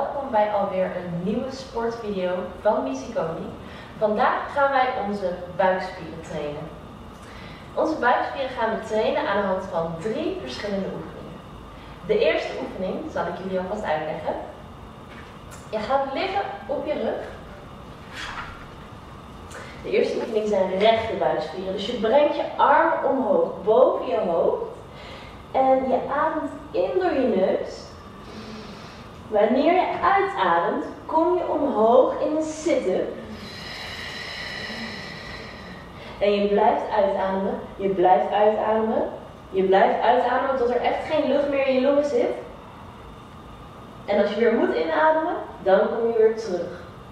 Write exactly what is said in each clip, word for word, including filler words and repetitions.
welkom bij alweer een nieuwe sportvideo van Missy Koning. Vandaag gaan wij onze buikspieren trainen. Onze buikspieren gaan we trainen aan de hand van drie verschillende oefeningen. De eerste oefening zal ik jullie alvast uitleggen. Je gaat liggen op je rug. De eerste oefening zijn rechte buikspieren. Dus je brengt je arm omhoog, boven je hoofd. En je ademt in door je neus. Wanneer je uitademt, kom je omhoog in een zitten. En je blijft uitademen, je blijft uitademen, je blijft uitademen tot er echt geen lucht meer in je longen zit. En als je weer moet inademen, dan kom je weer terug.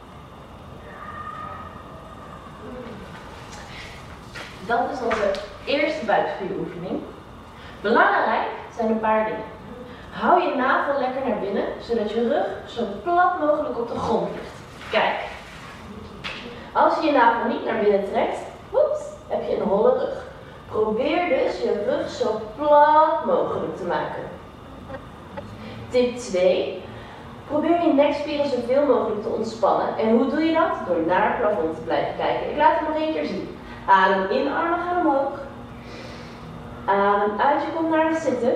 Dat is onze eerste buikspieroefening. Belangrijk zijn een paar dingen. Hou je navel lekker naar binnen, zodat je rug zo plat mogelijk op de grond ligt. Kijk. Als je je navel niet naar binnen trekt, woeps, heb je een holle rug. Probeer dus je rug zo plat mogelijk te maken. Tip twee. Probeer je nekspieren zoveel mogelijk te ontspannen. En hoe doe je dat? Door naar het plafond te blijven kijken. Ik laat het nog één keer zien. Adem in, armen gaan omhoog. Adem uit, je komt naar het zitten.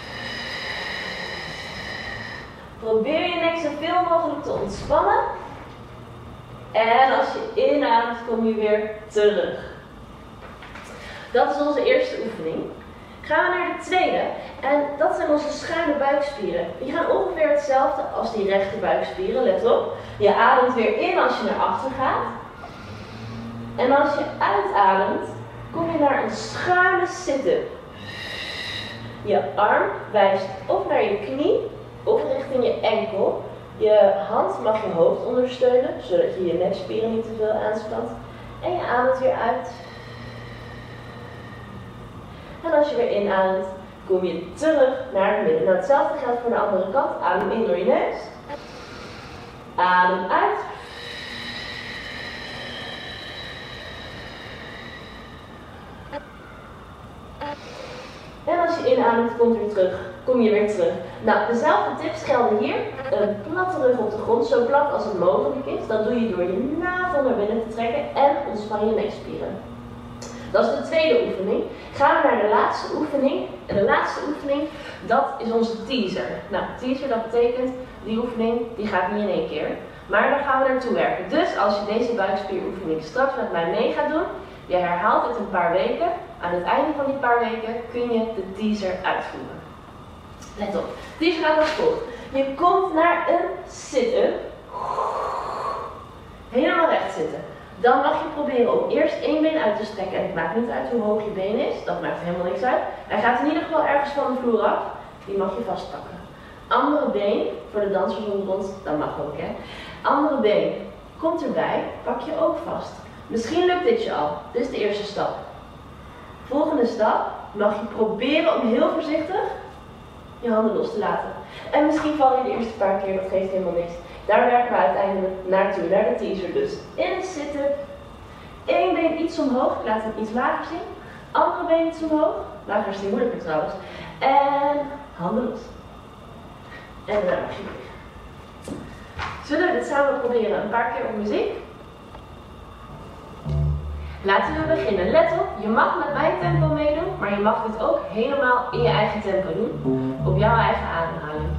Probeer je nek zoveel mogelijk te ontspannen. En als je inademt, kom je weer terug. Dat is onze eerste oefening. Gaan we naar de tweede. En dat zijn onze schuine buikspieren. Die gaan ongeveer hetzelfde als die rechte buikspieren. Let op. Je ademt weer in als je naar achter gaat. En als je uitademt, kom je naar een schuine zitten. Je arm wijst of naar je knie of richting je enkel. Je hand mag je hoofd ondersteunen, zodat je je nekspieren niet te veel aanspant. En je ademt weer uit. En als je weer inademt, kom je terug naar het midden. Nou, hetzelfde geldt voor de andere kant. Adem in door je neus. Adem uit. En als je inademt, komt weer terug. Kom je weer terug. Nou, dezelfde tips gelden hier. Een platte rug op de grond, zo plat als het mogelijk is. Dat doe je door je navel naar binnen te trekken en ontspan je nekspieren. Dat is de tweede oefening. Gaan we naar de laatste oefening. En de laatste oefening, dat is onze teaser. Nou, teaser, dat betekent, die oefening, die gaat niet in één keer. Maar daar gaan we naartoe werken. Dus als je deze buikspieroefening straks met mij mee gaat doen, je herhaalt het een paar weken. Aan het einde van die paar weken kun je de teaser uitvoeren. Let op. De teaser gaat als volgt. Je komt naar een zitten. Helemaal recht zitten. Dan mag je proberen om eerst één been uit te strekken. En het maakt niet uit hoe hoog je been is. Dat maakt helemaal niks uit. Hij gaat in ieder geval ergens van de vloer af. Die mag je vastpakken. Andere been, voor de dansers onder ons, dat mag ook hè. Andere been komt erbij. Pak je ook vast. Misschien lukt dit je al. Dit is de eerste stap. Volgende stap mag je proberen om heel voorzichtig je handen los te laten. En misschien val je de eerste paar keer, dat geeft helemaal niks. Daar werken we uiteindelijk naartoe, naar de teaser dus. In zitten. Eén been iets omhoog, ik laat hem iets lager zien. Andere been iets omhoog. Lager is die moeilijker trouwens. En handen los. En daar mag je liggen. Zullen we dit samen proberen een paar keer op muziek? Laten we beginnen. Let op, je mag met mijn tempo meedoen, maar je mag dit ook helemaal in je eigen tempo doen. Op jouw eigen ademhaling.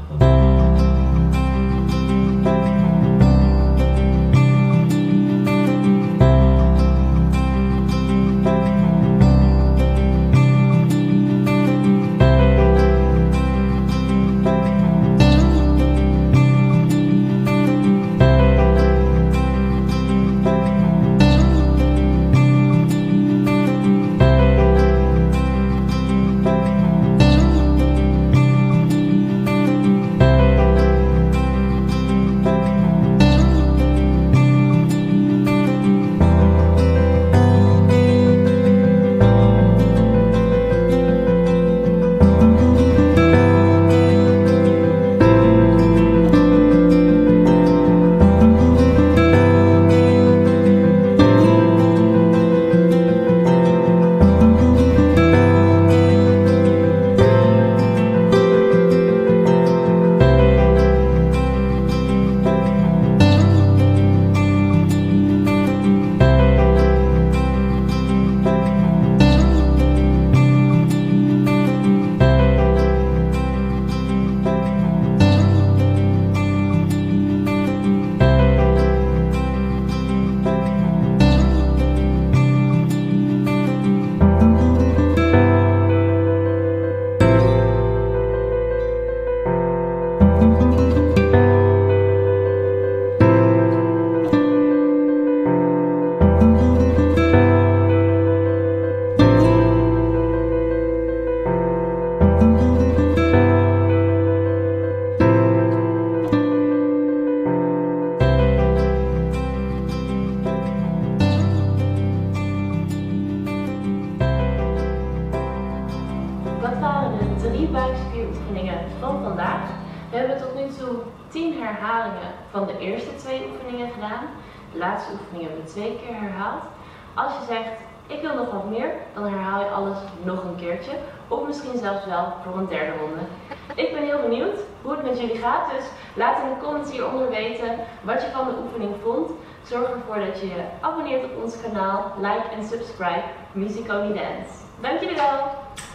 vandaag. We hebben tot nu toe tien herhalingen van de eerste twee oefeningen gedaan. De laatste oefening hebben we twee keer herhaald. Als je zegt, ik wil nog wat meer, dan herhaal je alles nog een keertje. Of misschien zelfs wel voor een derde ronde. Ik ben heel benieuwd hoe het met jullie gaat, dus laat in de comments hieronder weten wat je van de oefening vond. Zorg ervoor dat je je abonneert op ons kanaal, like en subscribe, Musically Dance. Dank jullie wel!